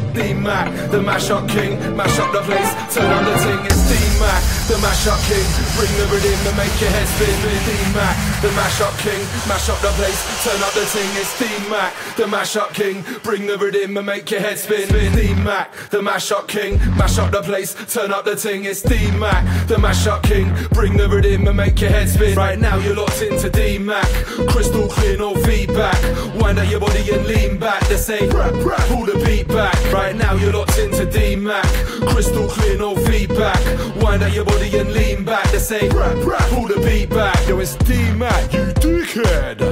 D-Mac, the mash-up king, mash up the place, turn on the ting. It's D-Mac, the mash-up king, bring the rhythm and make your head spin. D-Mac, the mash-up king, mash up the place, turn up the ting. It's D-Mac, the mash-up king, bring the rhythm and make your head spin. D-Mac, the mash-up king, mash up the place, turn up the ting. It's D-Mac, the mash-up king, bring the rhythm and make your head spin. Right now you're locked into D-Mac, crystal clear, no feedback. Wind out your body and lean back. They say, pull the beat back. Right now you're locked into D-Mac, crystal clear, no feedback. Wind out your body and lean back. They say, pull the beat back. Yo, it's D-Mac, you dickhead.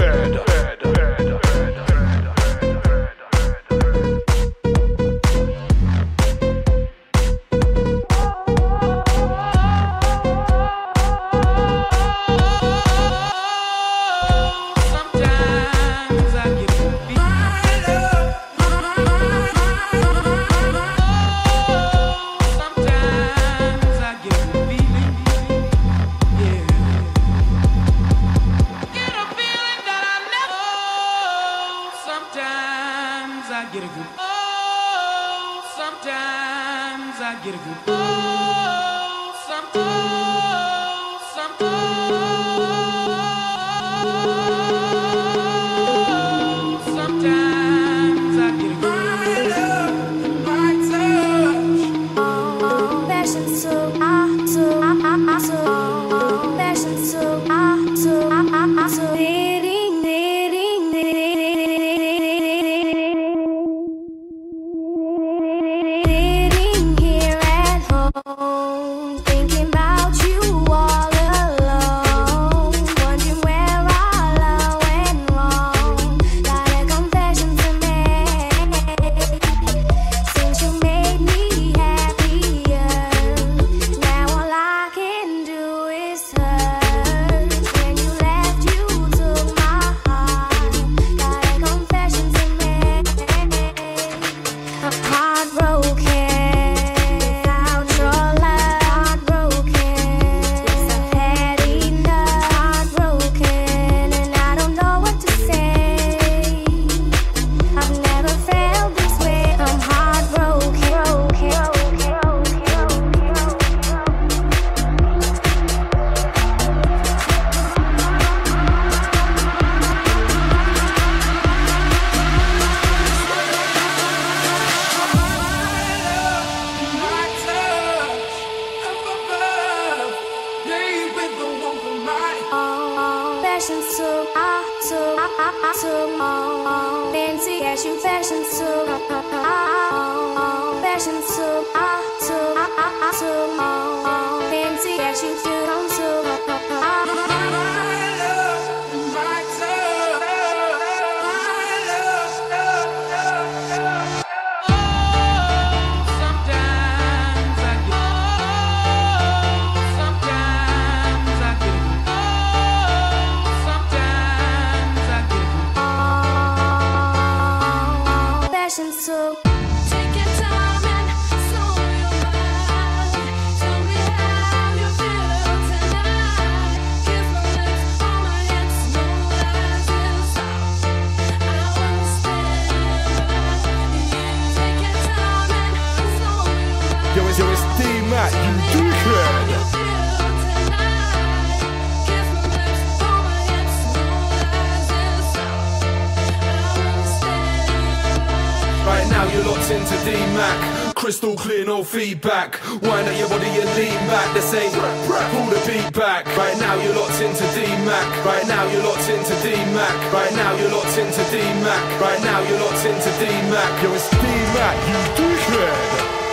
Into D-Mac, crystal clear, no feedback. Wind out your body and lean back. They say, pull the beat back. Right now you're locked into D-Mac. Right now you're locked into D-Mac. Right now you're locked into D-Mac. Right now you're locked into D-Mac. Yo, it's D-Mac, you dickhead.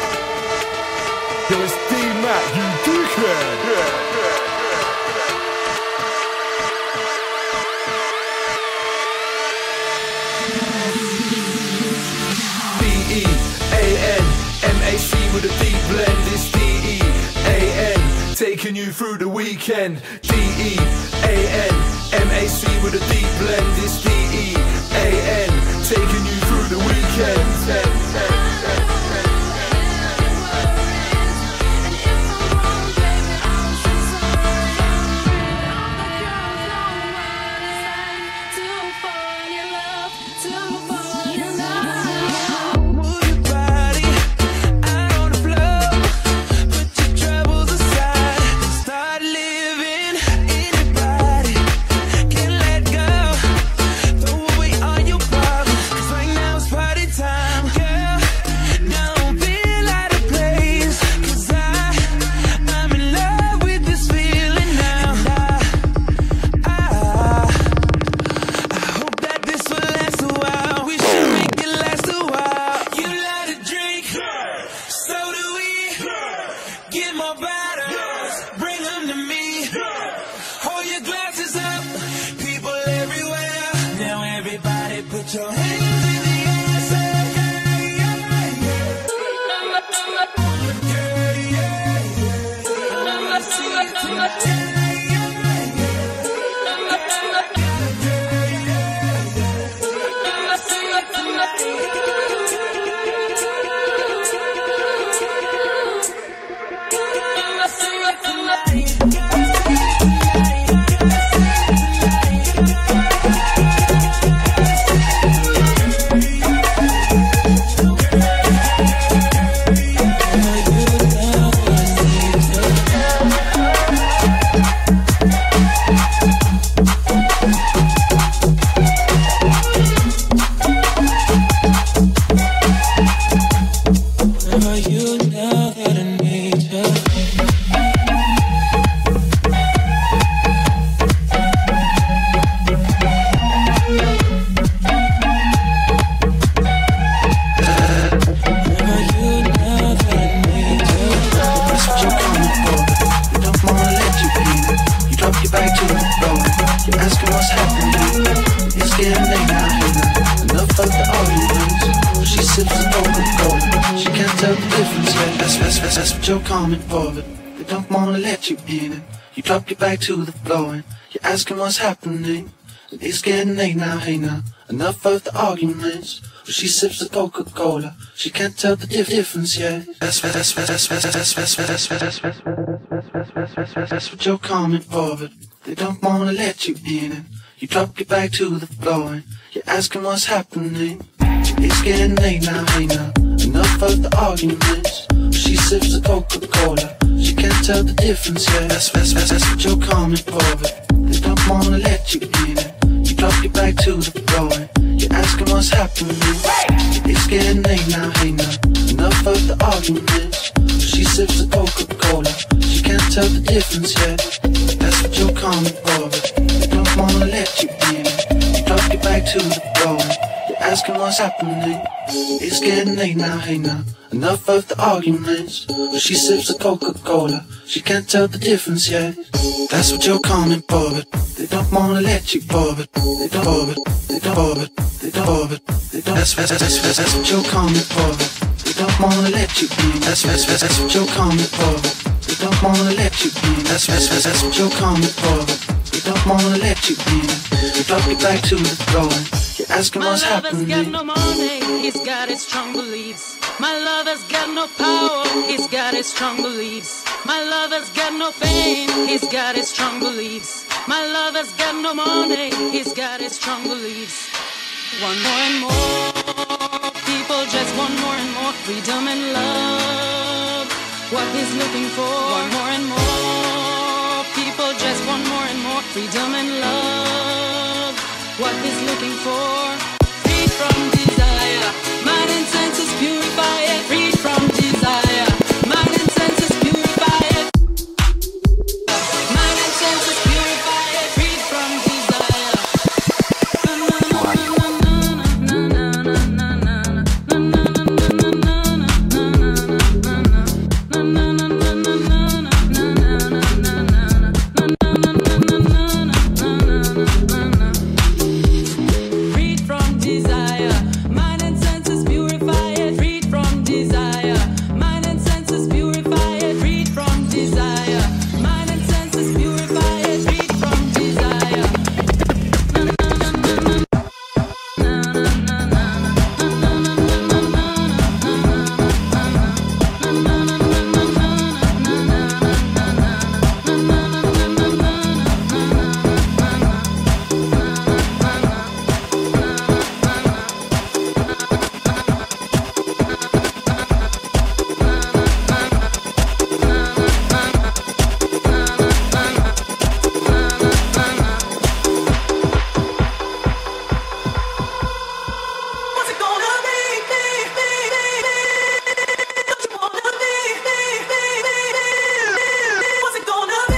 Yo, it's D-Mac, you dickhead. D-E-A-N-M-A-C with a deep blend. It's D-E-A-N, taking you through the weekend. D-E-A-N-M-A-C with a deep blend. It's D-E-A-N, taking you through the weekend. Move your body sips the Coca-Cola. She can't tell the difference yet. That's what you're coming for, but they don't wanna let you in it. You drop your back to the floor and you're asking what's happening. And it's getting late now, hey now. Enough of the arguments. But she sips the Coca-Cola. She can't tell the difference yet. That's what you're coming for, but they don't wanna let you in it. You drop your back to the floor and you're asking what's happening. It's getting late now, hey now. Enough of the arguments. She sips the Coca-Cola. She can't tell the difference yet. That's what you're coming for, but they don't wanna let you in it. You drop your back to the floor and you're asking what's happening. It's getting late now, hey now. Enough of the arguments. She sips the Coca-Cola. She can't tell the difference yet. That's what you're coming for, but they don't wanna let you in it. You drop your back to the floor and you're asking what's happening. It's getting late now, hey now. Enough of the arguments. She sips the Coca-Cola. She can't tell the difference yet. That's what you're coming for, but they don't wanna let you for it. They don't for it. They don't for it. They don't for it. They don't. That's what you're coming for, but they don't wanna let you in. That's what you're coming for, but they don't wanna let you in. That's what you're coming for, but they don't wanna let you in. You drop your back to the floor and you're asking what's happening. My lover's got no money, he's got his strong beliefs. My lover's got no power, he's got his strong beliefs. My lover's got no fame, he's got his strong beliefs. My lover's got no money, he's got his strong beliefs. Want more and more, people just want more and more freedom and love. What he's looking for, want more and more, people just want more and more freedom and love. What he's looking for, free from desire, mind and senses purify it. Free from desire, mind and senses purify it. Mind and senses purify it. Free from desire. Freed from desire, mind and senses purify it. Freed from desire, mind and senses purify it. Freed from desire, mind and senses purify it. Freed from desire. What's it gonna be? Don't you wanna be? What's it gonna be?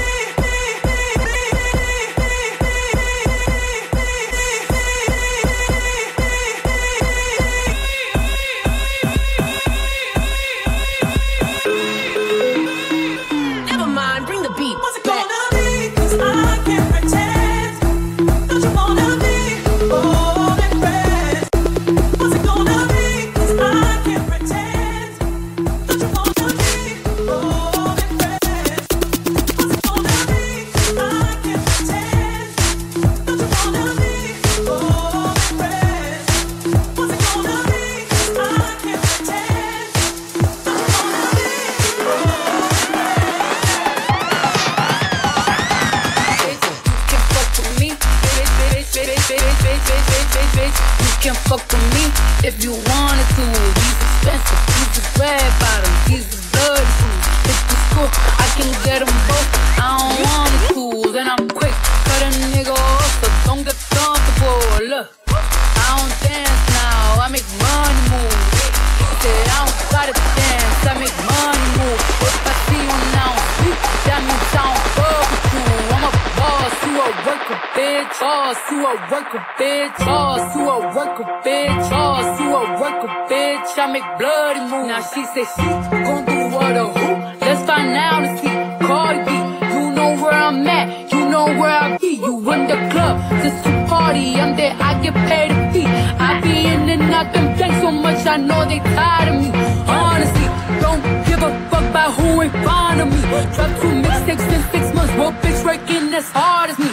Never mind, bring the beat. What's it gonna be? 'Cause I can't pretend. Don't you wanna be bold and fresh? What's it gonna be? 'Cause I can't pretend. Don't you wanna be bold and fresh? What's it gonna be? 'Cause I can't pretend. Don't you wanna be bold and fresh? What's it gonna be? 'Cause I can't pretend. Don't you wanna be bold and You can fuck with me if you wanted to. These expensive, these is red bottoms, these is bloody shoes. If it's cool, I can get them both. I don't want the tools, and I'm quick, cut a nigga off, so don't get comfortable. Look, I don't dance now, I make money move. Said I don't gotta dance, I make money move. If I see you now, that means I don't fuck with you. I'm a boss, you a worker, bitch. Boss, you a worker, bitch. Boss, you a worker, bitch. Boss, you a worker, bitch. I make bloody moves. Now she say she gon' do what or who? Let's find out and see. Cardi B, you know where I'm at, you know where I be. You in the club, since you party, I'm there, I get paid a fee. I be in and out them things so much I I know they tired of me. Honestly, don't give a fuck about who ain't fond of me. Dropped 2 mixtapes in 6 months, woke bitch working as hard as me.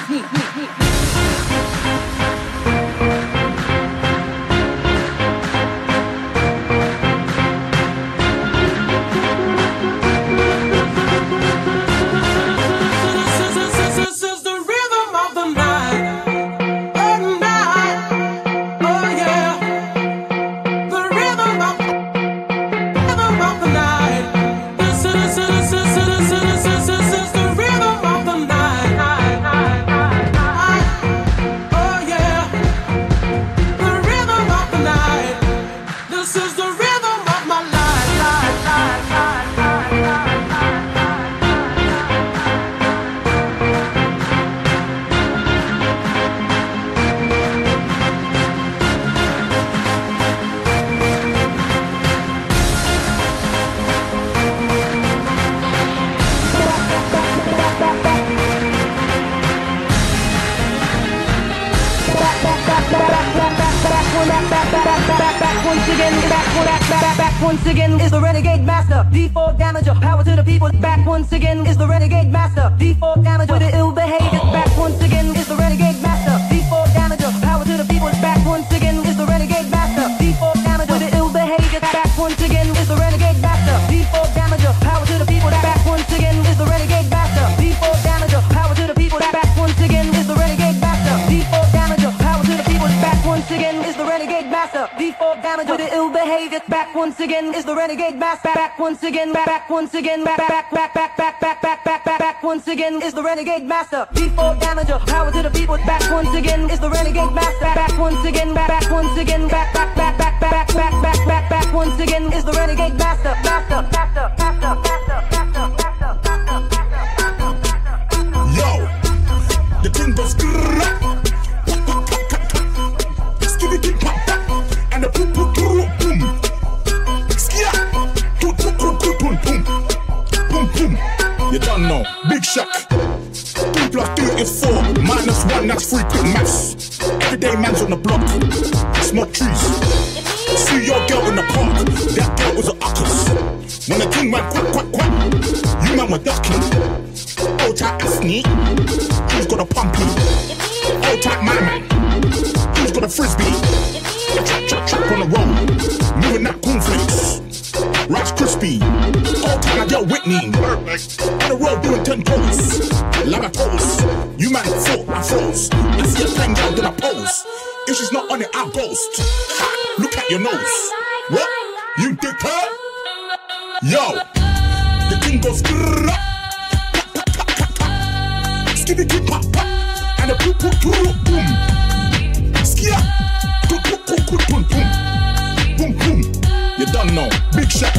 Once again is the renegade master, D4 damager, power to the people. Back once again is the renegade master, D4 damager, with the ill behavior. Back once again is the renegade master, D4 damager, power to the people. Back once again is the renegade master, D4 damager, with the ill behavior. Back once again is the renegade master, D4 damager, power to the people. Back once again is the renegade master, D4 damager, power to the people. Back once again is the renegade master, D4 damager, power to the people. Back once again is the renegade master, D4 damager, with the ill behavior. Back once again is the renegade master. Back once again, back once again, back once again is the renegade master, D4 damager, power to the people. Back once again is the renegade master. Back once again, back once again, back once again is the renegade master, master. Yo, the thing goes skibidi pop and the boom boom boom boom. Skia, boom boom boom boom boom boom boom. You don't know, big shock. 2 + 2 is 4, -1 that's 3 quick maths. Everyday man's on the block, smoke trees. See your girl in the park, that girl was a uckers. When the king went quack quack quack, you man were ducking. Old tight Asney, who's got a pumpy? Old tight my man, who's got a frisbee? Trap on the road, moving that cornflakes. Rice crispy, old tight my girl Whitney. On the road doing 10 toes, lava toes. You man thought I froze. I see a pen girl then I pose. If she's not on it, I ghost. Ha, look at your nose. What? You dick her? Yo, the thing goes skibidi pop pop and the boom boom boom boom. Skia, boom boom boom boom boom boom boom. You don't know, big shock.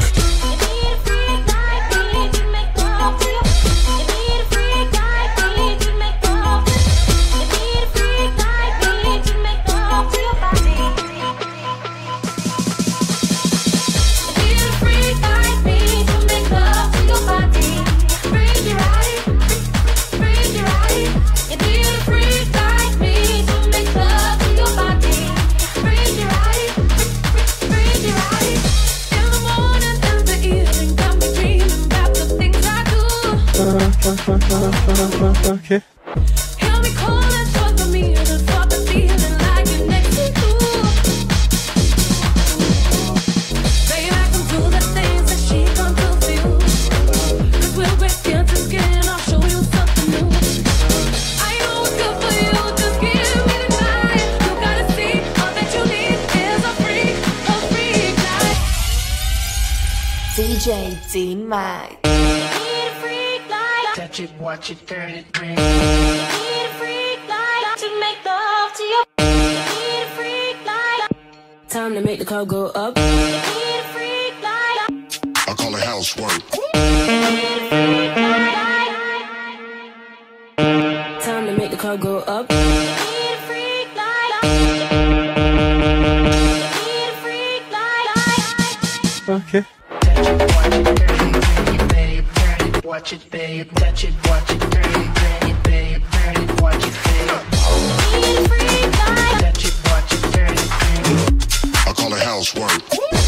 Okay. Hear me calling for me and fuck the feeling like you're next to cool. Baby, I can do the things that she can't do for you. 'Cause we'll be skin to skin, I'll show you something new. I know it's good for you, just give me the time. You gotta see, all that you need is a freak night. DJ D-Mac. Touch it, watch it, turn it, bring. Need a freak like to make love to you. Need a freak like. Time to make the car go up. Need a freak like. I call it housework. Time to make the car go up. Need a freak like. Need a freak like. Okay. Watch it, babe, touch it, watch it, turn it, babe, turn it, watch it, babe. Need a freak like. Touch it, watch it, turn it, I call call it housework.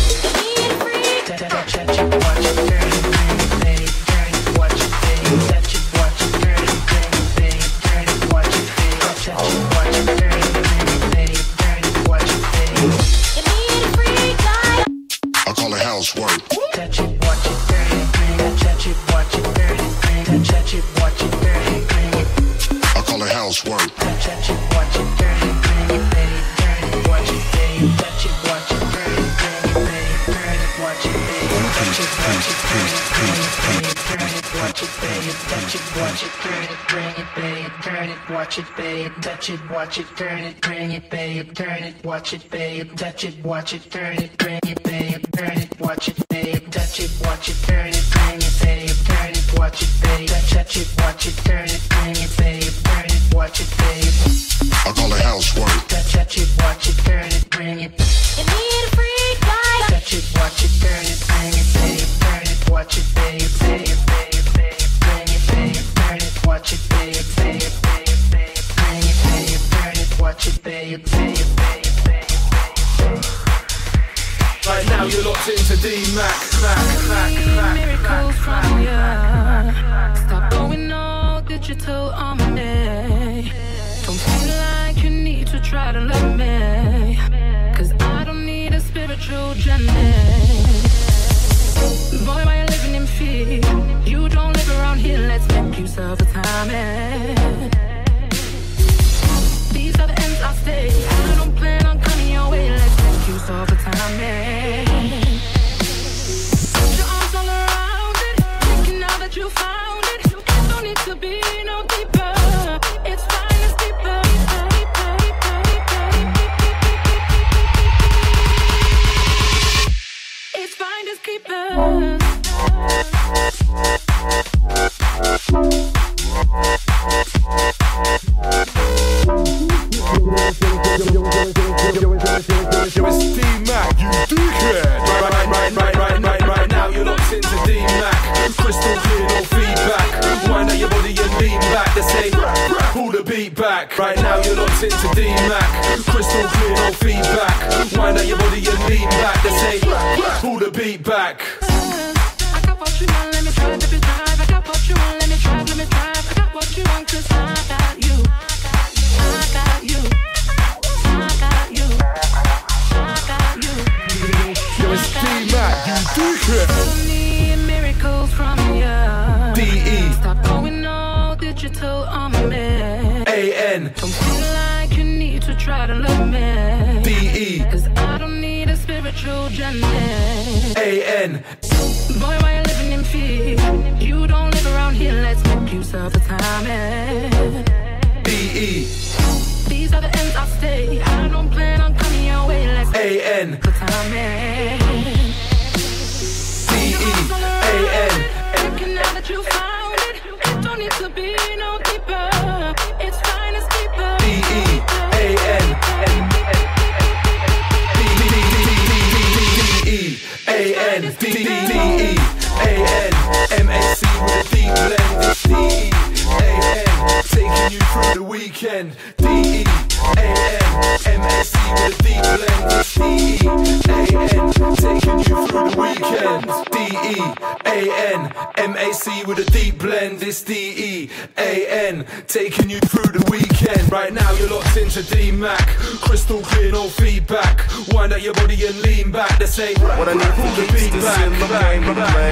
I call it housework. Touch it, watch it, dirty, bring it. Touch it, watch it, dirty, bring it. Touch it, watch it, dirty, bring it. I call it housework. Touch it, watch it, dirty, bring it, baby, dirty, watch it, baby. Touch it, watch it, dirty, bring it, baby, dirty, watch it, baby. Touch it, watch it, dirty, bring it, baby, dirty, watch it, baby. Touch it, watch it, dirty, bring it, baby, dirty, watch it, baby. Touch it, watch it, dirty, bring it, baby, dirty, watch it, baby. Touch it, watch it, dirty, bring it, baby, dirty, watch it, baby. Touch it, watch it, dirty, bring it, baby, dirty, watch it, baby. Touch it, watch it, dirty, bring it, baby, dirty, watch it, baby. I call it housework. Touch it, watch it, dirty, bring it. You need a freak like Touch it, watch it, dirty, bring it, baby, dirty, watch it, baby, baby, baby, baby, bring it, baby, dirty, watch it, baby, baby, baby, baby, bring it, baby, dirty, watch it, baby, baby, baby, baby. Right now you're locked into D-Mac, Miracles from ya. Stop going all digital on me. Don't feel like you need to try to love me, 'cause I don't need a spiritual journey. Boy, why you living in fear? You don't live around here, let's make use of the time. These are the ends I stay. I don't plan on coming your way, let's make use of the time. Put your arms all around it, thinking now that you found it. Don't need to be no deeper. It's fine, it's deeper. It's fine, it's keepers. Yo, it's D-Mac, you dickhead. Right now you're locked into D-Mac. Crystal clear, no feedback. Wind out your body and lean back. They say, pull the beat back. Right now you're locked into D-Mac. Crystal clear, no feedback. Wind out your body and lean back. They say, pull the beat back. I got what you want, let me drive, baby, drive. I got what you want, let me drive, let me drive. I got what you want, 'cause I got you. I got you. I got you. I got you. Yo, it's D-Mac, you dickhead. I need miracles from ya. D-E. Stop going all digital on me. A-N. Don't feel like you need to try to love me. D-E. 'Cause I don't need a spiritual journey. A-N. Boy, why you living in fear? You don't live around here, let's make use of the time. D-E. These are the ends I stay. I don't plan on coming your way, let's make A-N. the time. D-E. A-N. Thinking now that you found it, don't need to be no deeper. It's fine, it's deeper. D-E. A-N. D-E. A-N. D-E. A-N. M-A-C with a D blend. It's D-E. A-N. Taking you through the weekend. D-E. A-N. M-A-C with a D blend. It's D-E. A-N. Taking you through the weekend. D-E. A-N. M-A-C with a D blend. It's D-E. A-N. Taking you through the weekend. Right now you're locked into D-Mac. Crystal clear, no feedback. Wind out your body and lean back. They say, what I need for the keeps beat this back. in the game to play.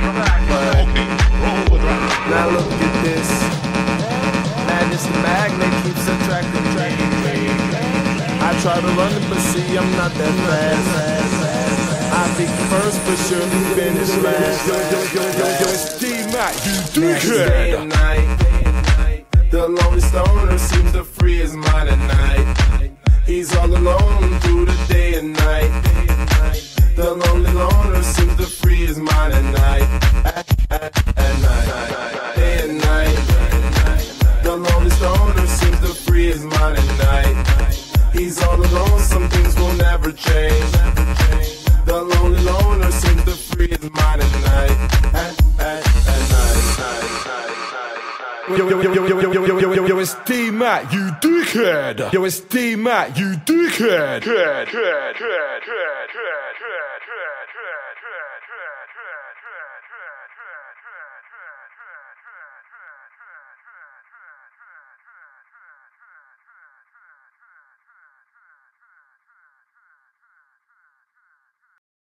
Now look at this. Madness the magnet keeps attracting me. I try to run it, but see I'm not that fast. I be first, but surely finish last. Yo, it's D-Mac, you Day dickhead. and night, the lonely stoner seems to free his mind at night. He's all alone through the day and night. The lonely loner seems to free his mind at night. At night, day and night. The lonely stoner seems to free his mind at night. He's all alone, some things will never change. The lonely loner seems to free his mind at night. At night. Yo, it's D-Mac, you dickhead. Yo, it's D-Mac, you dickhead.